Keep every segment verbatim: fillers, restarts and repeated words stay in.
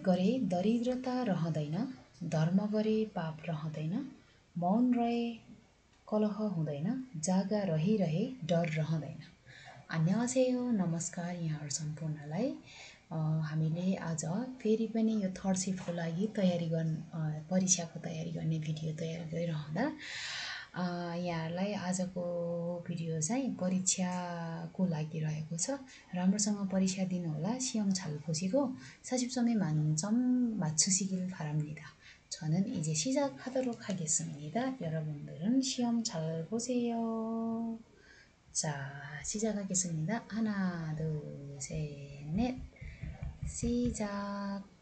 गरे दरिद्रता रहँदैन, धर्म गरे पाप रहँदैन, मौन रहे कलह हुँदैन, जागा रहिरहे डर रहँदैन। अन्यसेयो नमस्कार यहाँहरू सम्पूर्णलाई। हामीले आज फेरि पनि यो थर्ड सिफ्टको लागि तयारी गर्न परीक्षाको तयारी गर्ने भिडियो तयार गरिरहँदा यहाँहरूलाई आजको भिडियो चाहिँ परीक्षाको लागि रहेको छ। राम्रोसँग परीक्षा दिनुहोला। 시험 잘 보시고 사십 점이 만점 맞추시길 바랍니다. 저는 이제 시작하도록 하겠습니다. 여러분들은 시험 잘 보세요. 자, 시작하겠습니다. 하나, 둘, 셋, 넷. 시작.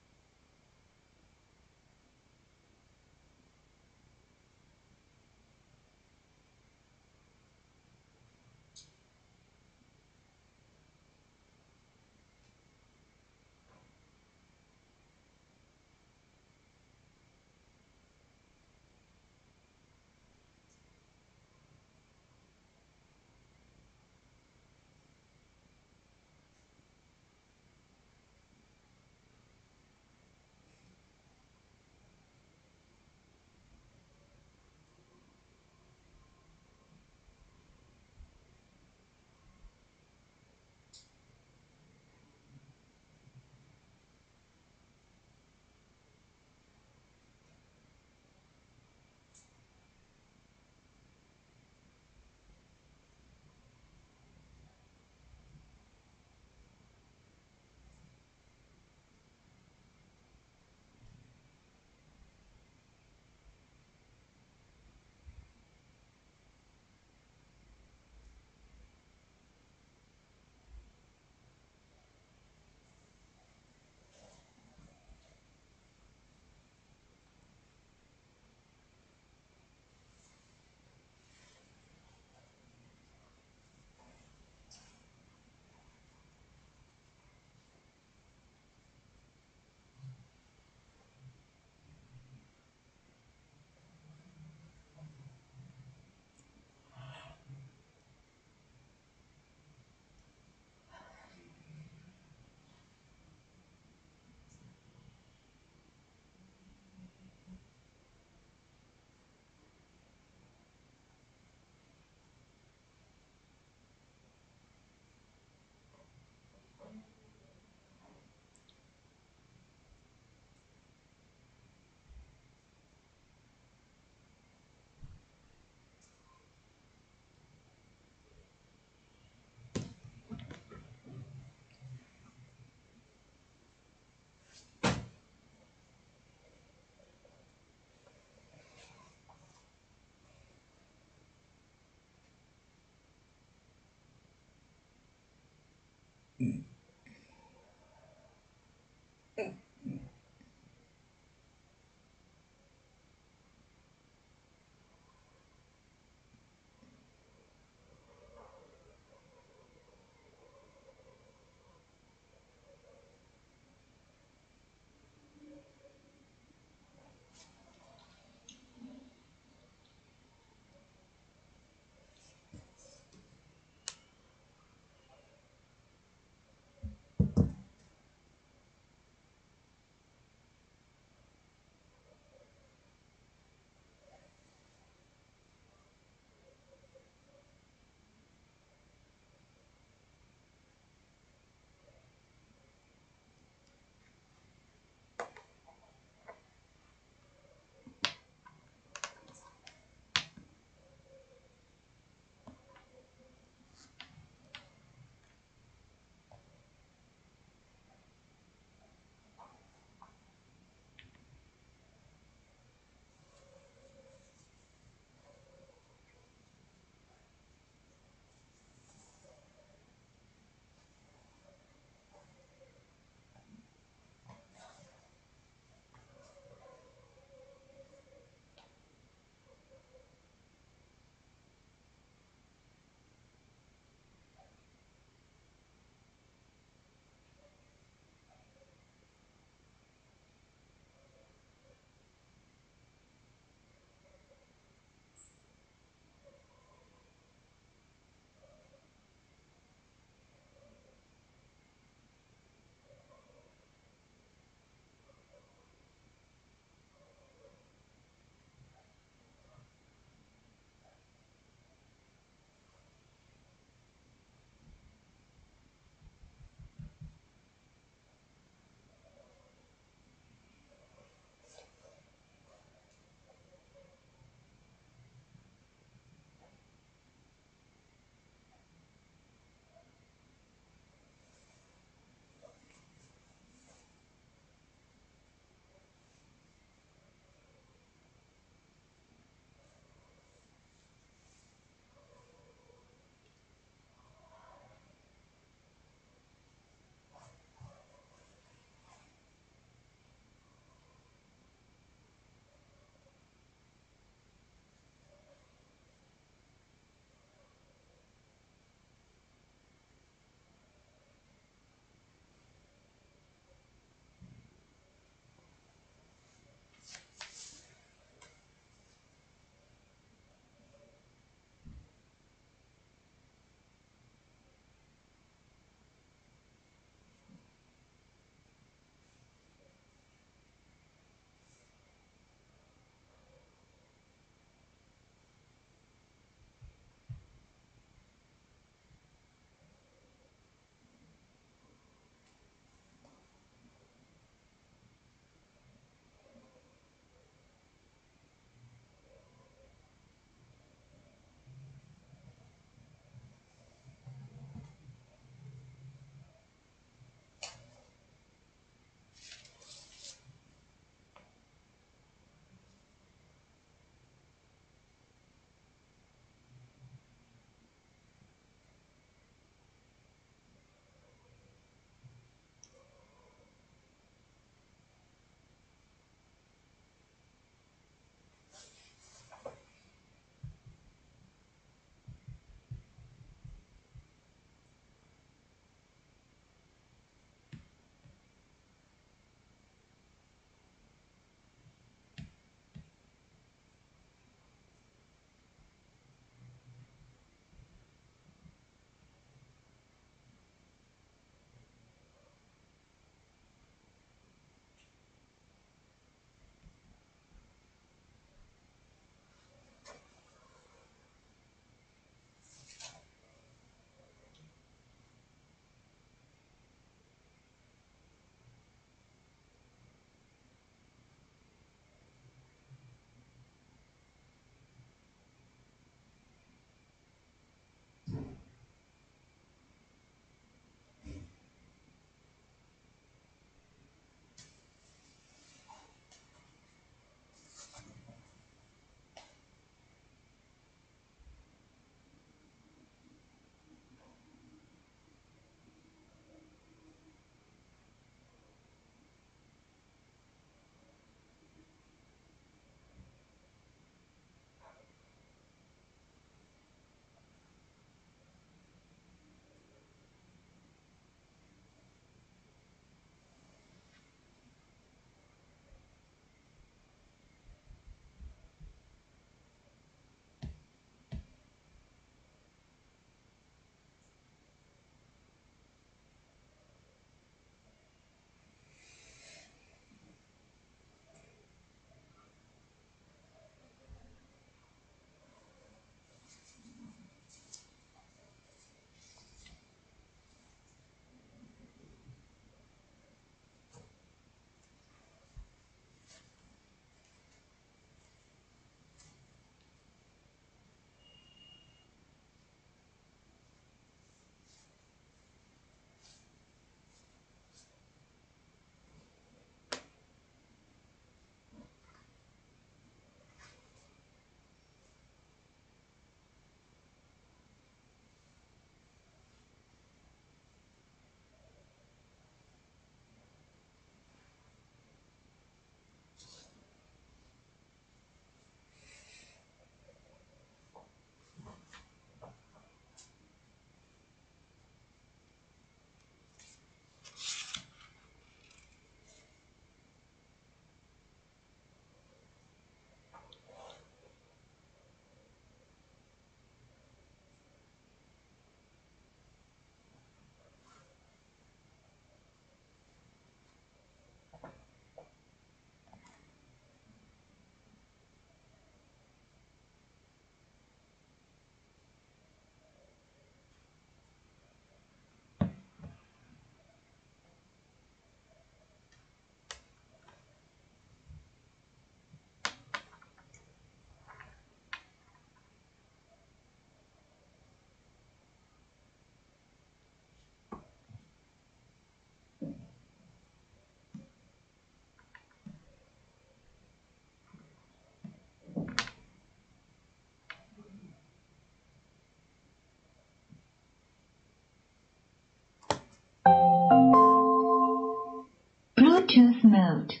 mode.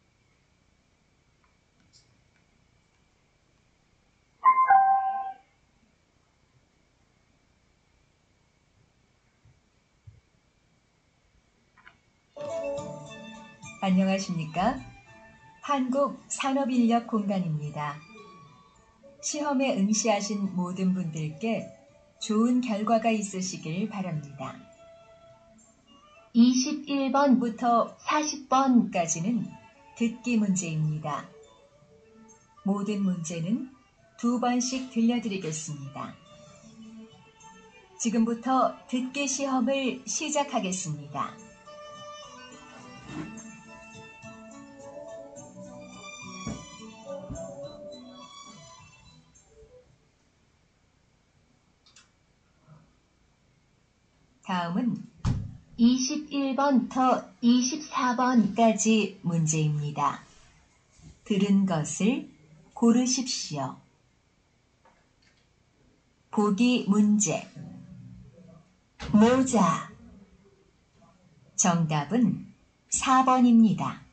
안녕하십니까? 한국산업인력공단입니다. 시험에 응시하신 모든 분들께 좋은 결과가 있으시길 바랍니다. 이십일 번부터 사십 번까지는 듣기 문제입니다. 모든 문제는 두 번씩 들려드리겠습니다. 지금부터 듣기 시험을 시작하겠습니다. 다음은 이십일 번부터 이십사 번까지 문제입니다. 들은 것을 고르십시오. 보기 문제. 모자. 정답은 사 번입니다.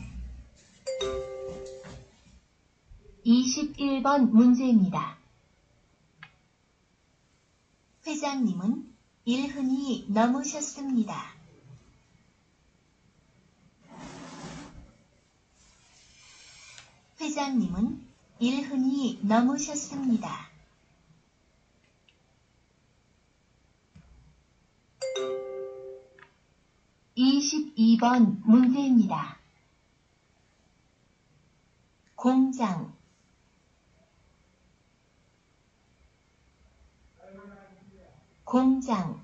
이십일 번 문제입니다. 회장님은 일흔이 넘으셨습니다. 회장님은 일흔이 넘으셨습니다. 이십이 번 문제입니다. 공장. 공장.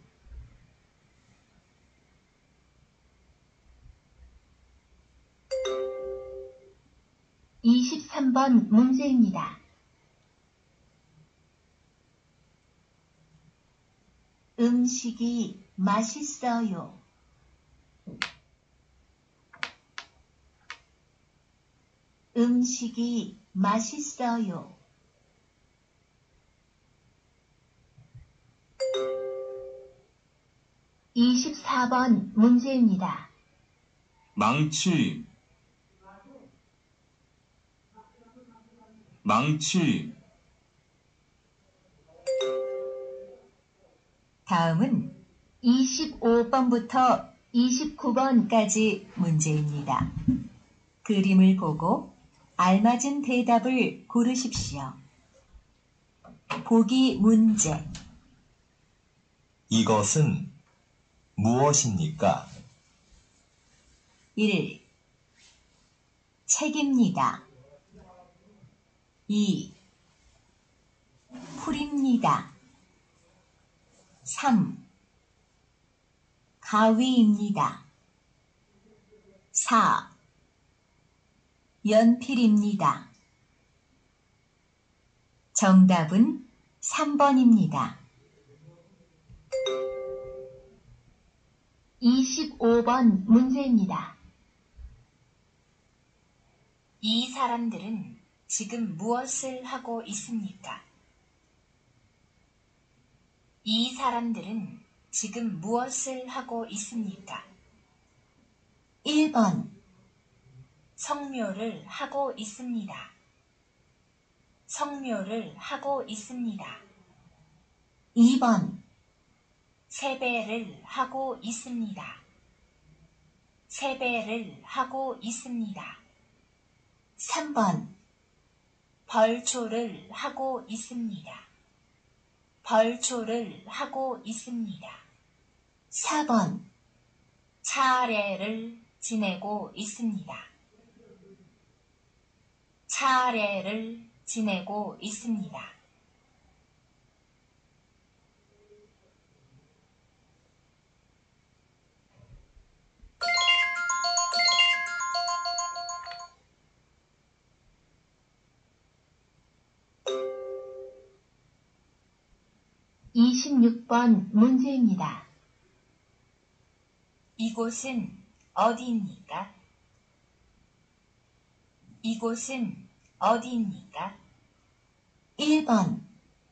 이십삼 번 문제입니다. 음식이 맛있어요. 음식이 맛있어요. 이십사 번 문제입니다. 망치, 망치, 다음은 이십오 번부터 이십구 번까지 문제입니다. 그림을 보고 알맞은 대답을 고르십시오. 보기 문제. 이것은 무엇입니까? 일. 책입니다. 이. 풀입니다. 삼. 가위입니다. 사. 연필입니다. 정답은 삼 번입니다. 이십오 번 문제입니다. 이 사람들은 지금 무엇을 하고 있습니까? 이 사람들은 지금 무엇을 하고 있습니까? 일 번. 성묘를 하고 있습니다. 성묘를 하고 있습니다. 이 번. 세배를 하고 있습니다. 세배를 하고 있습니다. 삼 번. 벌초를 하고 있습니다. 벌초를 하고 있습니다. 사 번. 차례를 지내고 있습니다. 차례를 지내고 있습니다. 이십육 번 문제입니다. 이곳은 어디입니까? 이곳은 어디입니까? 일 번.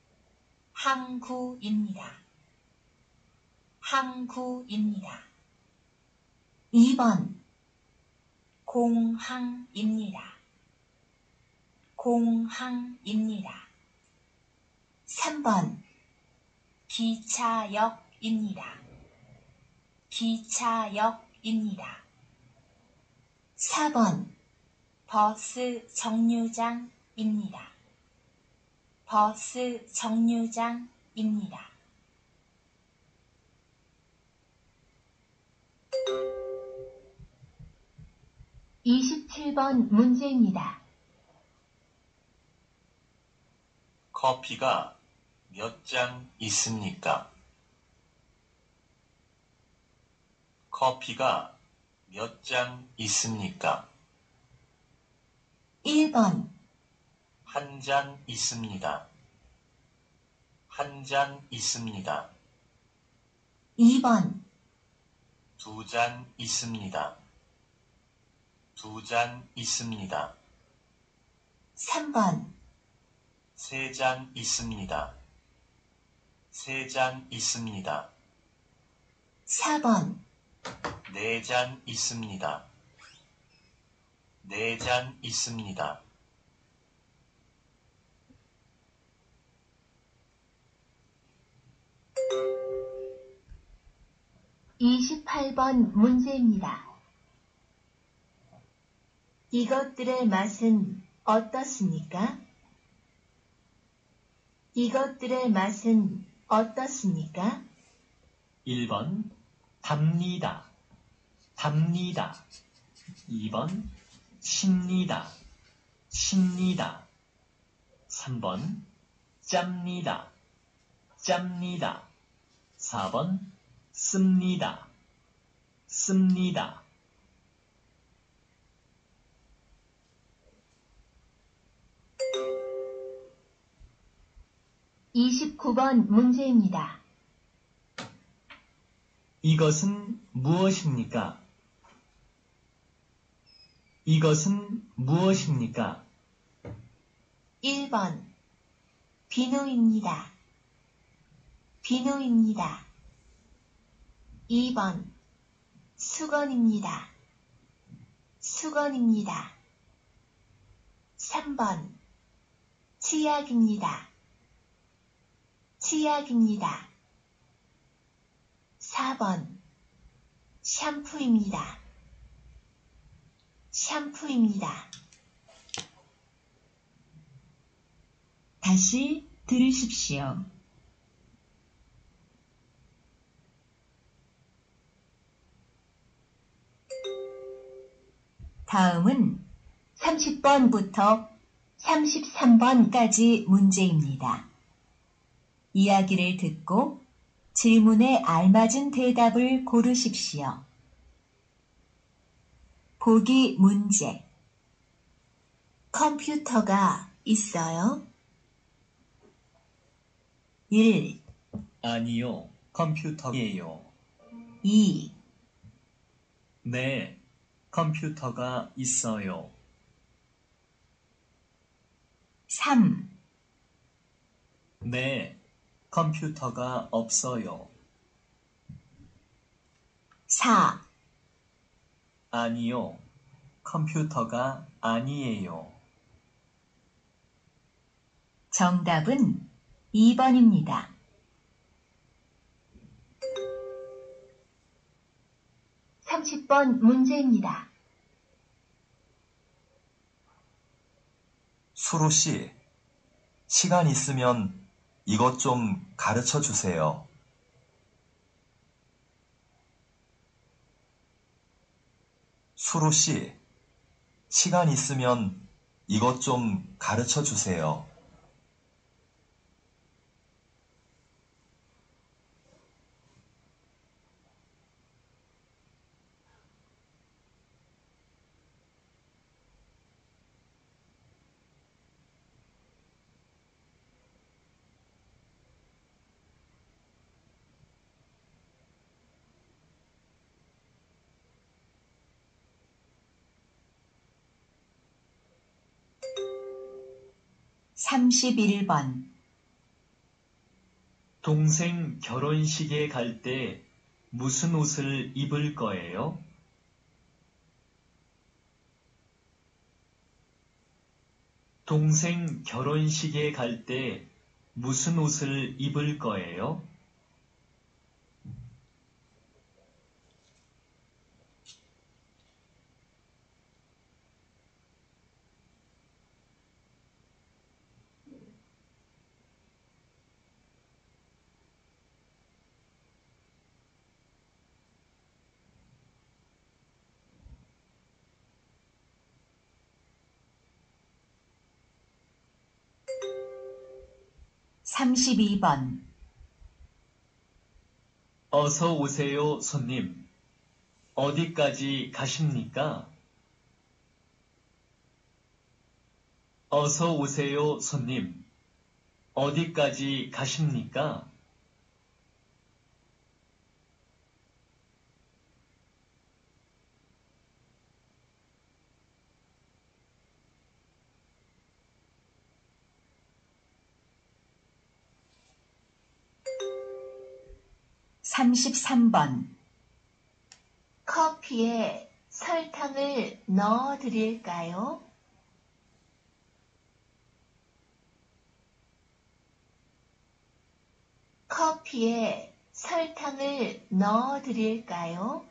항구입니다. 항구입니다. 이 번. 공항입니다. 공항입니다. 삼 번 기차역입니다. 기차역입니다. 사 번 버스 정류장입니다. 버스 정류장입니다. 이십칠 번 문제입니다. 커피가 몇 잔 있습니까? 커피가 몇 잔 있습니까? 일 번 한 잔 있습니다. 한 잔 있습니다. 이 번 두 잔 있습니다. 두 잔 있습니다. 삼 번 세 잔 있습니다. 세 잔 있습니다. 사 번 네 잔 있습니다. 네 잔 있습니다. 이십팔 번 문제입니다. 이것들의 맛은 어떻습니까? 이것들의 맛은 어떻습니까? 일 번 답니다. 답니다. 이 번 십니다. 십니다. 삼 번 짭니다. 짭니다. 사 번 씁니다. 씁니다. 이십구 번 문제입니다. 이것은 무엇입니까? 이것은 무엇입니까? 일 번 비누입니다. 비누입니다. 이 번 수건입니다. 수건입니다. 삼 번 치약입니다. 치약입니다. 사 번 샴푸입니다. 샴푸입니다. 다시 들으십시오. 다음은 삼십 번부터 삼십삼 번까지 문제입니다. 이야기를 듣고 질문에 알맞은 대답을 고르십시오. 보기 문제. 컴퓨터가 있어요? 일, 아니요, 컴퓨터예요. 이, 네, 컴퓨터가 있어요. 삼, 네, 컴퓨터가 없어요. 사, 아니요, 컴퓨터가 아니에요. 정답은 이 번입니다. 삼십 번 문제입니다. 수로 씨, 시간 있으면 이것 좀 가르쳐 주세요. 수로 씨, 시간 있으면 이것 좀 가르쳐 주세요. 삼십일 번 동생 결혼식에 갈 때 무슨 옷을 입을 거예요? 동생 결혼식에 갈 때 무슨 옷을 입을 거예요? 삼십이 번 어서 오세요, 손님. 어디까지 가십니까? 어서 오세요, 손님. 어디까지 가십니까? 삼십삼 번 커피에 설탕을 넣어 드릴까요? 커피에 설탕을 넣어 드릴까요?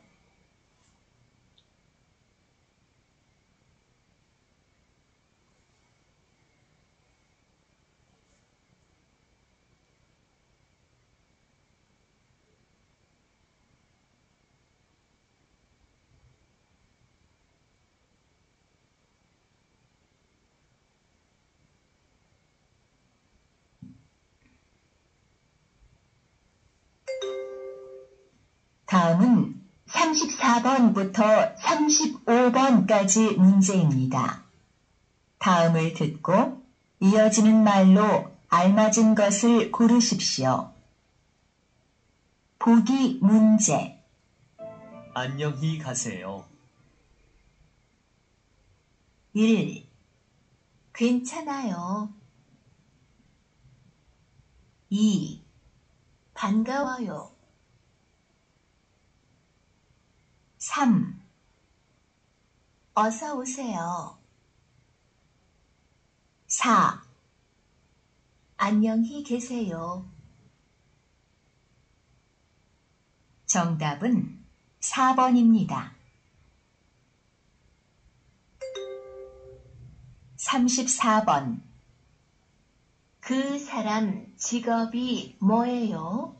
다음은 삼십사 번부터 삼십오 번까지 문제입니다. 다음을 듣고 이어지는 말로 알맞은 것을 고르십시오. 보기 문제. 안녕히 가세요. 일. 괜찮아요. 이. 반가워요. 삼. 어서 오세요. 사. 안녕히 계세요. 정답은 사 번입니다. 삼십사 번. 그 사람 직업이 뭐예요?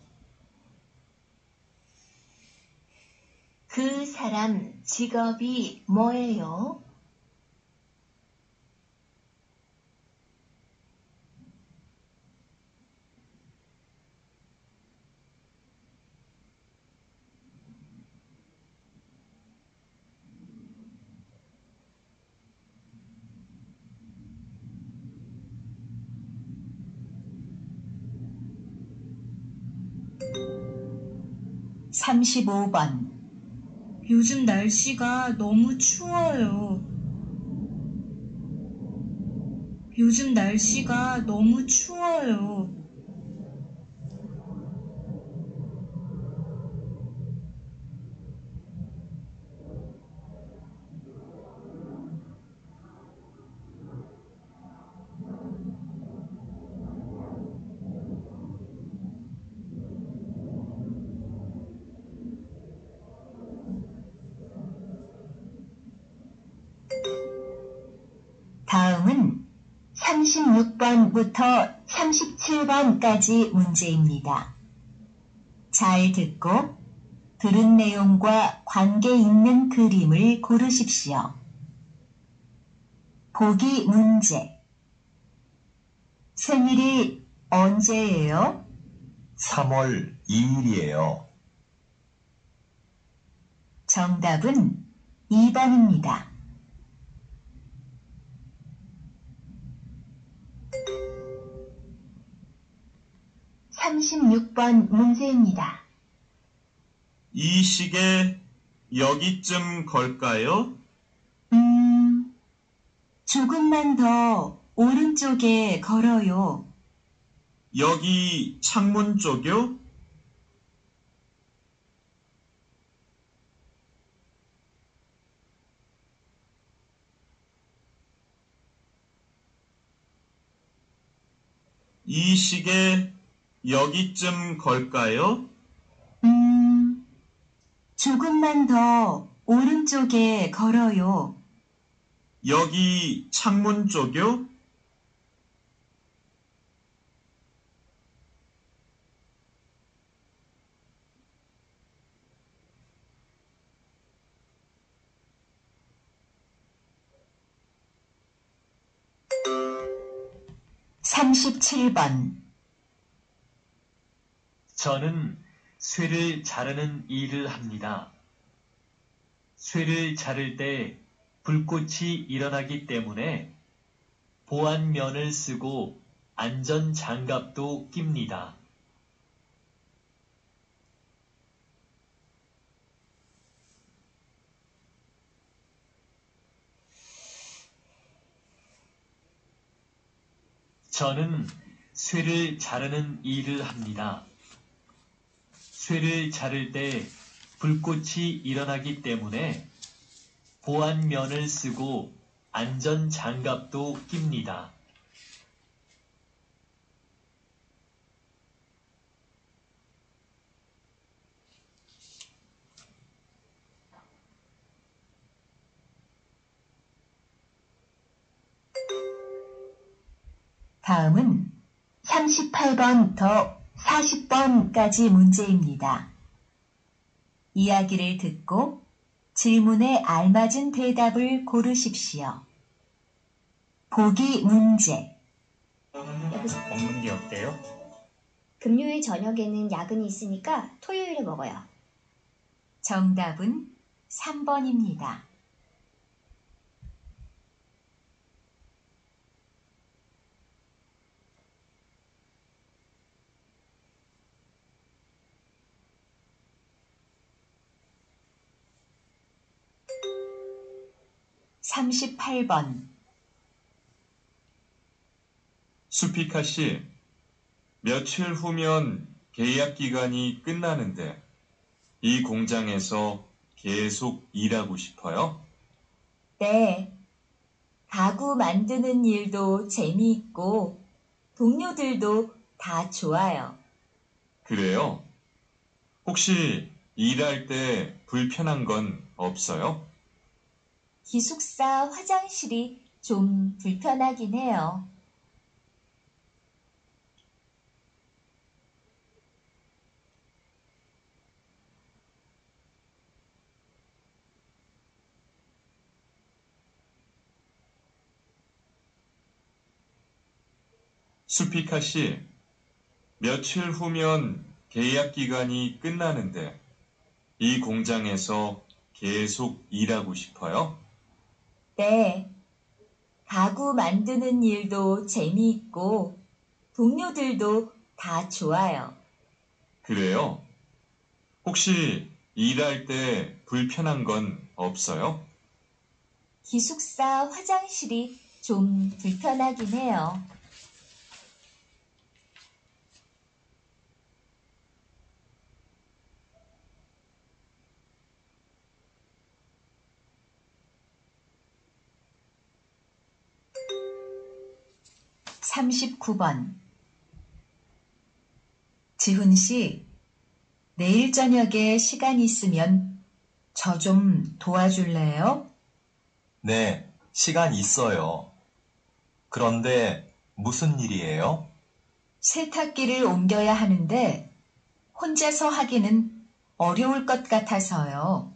그 사람 직업이 뭐예요? 삼십오 번. 요즘 날씨가 너무 추워요. 요즘 날씨가 너무 추워요. 다음은 삼십육 번부터 삼십칠 번까지 문제입니다. 잘 듣고 들은 내용과 관계 있는 그림을 고르십시오. 보기 문제. 생일이 언제예요? 삼월 이일이에요. 정답은 이 번입니다. 삼십육 번 문제입니다. 이 시계 여기쯤 걸까요? 음, 조금만 더 오른쪽에 걸어요. 여기 창문 쪽요? 이 시계 여기쯤 걸까요? 음, 조금만 더 오른쪽에 걸어요. 여기 창문 쪽요? 삼십칠 번. 저는 쇠를 자르는 일을 합니다. 쇠를 자를 때 불꽃이 일어나기 때문에 보안면을 쓰고 안전 장갑도 낍니다. 저는 쇠를 자르는 일을 합니다. 쇠를 자를 때 불꽃이 일어나기 때문에 보안면을 쓰고 안전 장갑도 낍니다. 다음은 삼십팔 번더 사십 번까지 문제입니다. 이야기를 듣고 질문에 알맞은 대답을 고르십시오. 보기 문제. 먹는 게 어때요? 금요일 저녁에는 야근이 있으니까 토요일에 먹어요. 정답은 삼 번입니다. 삼십팔 번. 수피카 씨, 며칠 후면 계약 기간이 끝나는데 이 공장에서 계속 일하고 싶어요? 네. 가구 만드는 일도 재미있고 동료들도 다 좋아요. 그래요? 혹시 일할 때 불편한 건 없어요? 기숙사 화장실이 좀 불편하긴 해요. 수피카 씨, 며칠 후면 계약 기간이 끝나는데 이 공장에서 계속 일하고 싶어요? 네. 가구 만드는 일도 재미있고 동료들도 다 좋아요. 그래요? 혹시 일할 때 불편한 건 없어요? 기숙사 화장실이 좀 불편하긴 해요. 삼십구 번. 지훈 씨, 내일 저녁에 시간 있으면 저 좀 도와줄래요? 네, 시간 있어요. 그런데 무슨 일이에요? 세탁기를 옮겨야 하는데 혼자서 하기는 어려울 것 같아서요.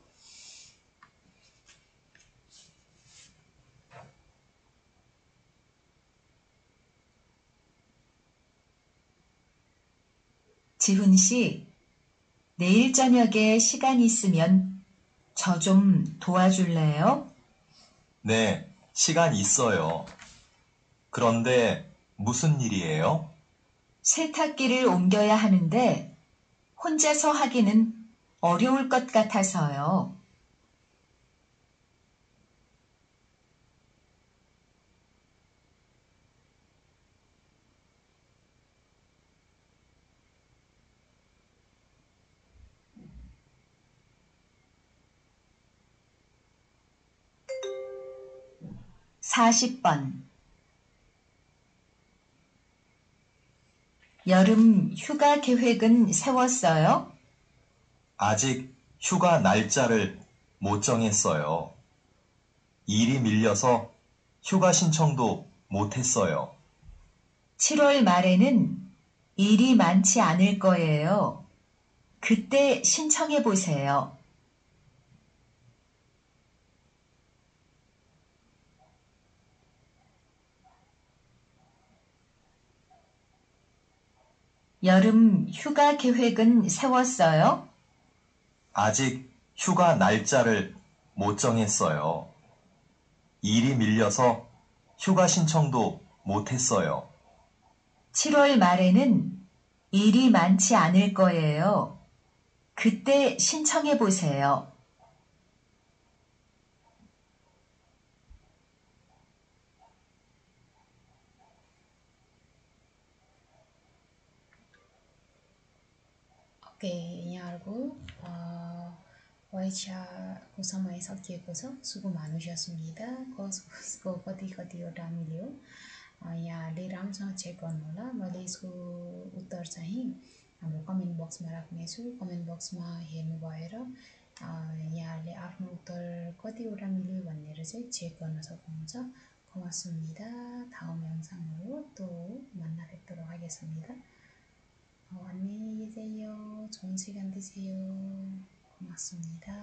지훈 씨, 내일 저녁에 시간 있으면 저 좀 도와줄래요? 네, 시간 있어요. 그런데 무슨 일이에요? 세탁기를 옮겨야 하는데 혼자서 하기는 어려울 것 같아서요. 사십 번. 여름 휴가 계획은 세웠어요? 아직 휴가 날짜를 못 정했어요. 일이 밀려서 휴가 신청도 못 했어요. 칠월 말에는 일이 많지 않을 거예요. 그때 신청해 보세요. 여름 휴가 계획은 세웠어요? 아직 휴가 날짜를 못 정했어요. 일이 밀려서 휴가 신청도 못 했어요. 칠월 말에는 일이 많지 않을 거예요. 그때 신청해 보세요. ओके यहाँहरूको परीक्षाको समय सकिएको छ सुगो मानुष्यसुनिता कसको कति कतिवटा मिल्यो यहाँहरूले राम्रोसँग चेक गर्नुहोला मैले यसको उत्तर चाहिँ हाम्रो कमेन्ट बक्समा राख्नेछु कमेन्ट बक्समा हेर्नु भएर यहाँहरूले आफ्नो उत्तर कतिवटा मिल्यो भनेर चाहिँ चेक गर्न सक्नुहुन्छ 고맙습니다. 다음 영상으로 또 만나 뵙도록 하겠습니다. 어, 안녕히 계세요. 좋은 시간 되세요. 고맙습니다.